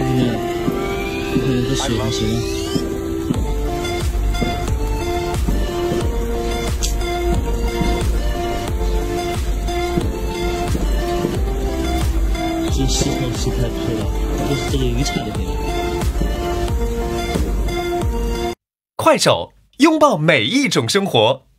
这水不行。这洗太配了，就是这个鱼叉的配了。 快手，拥抱每一种生活。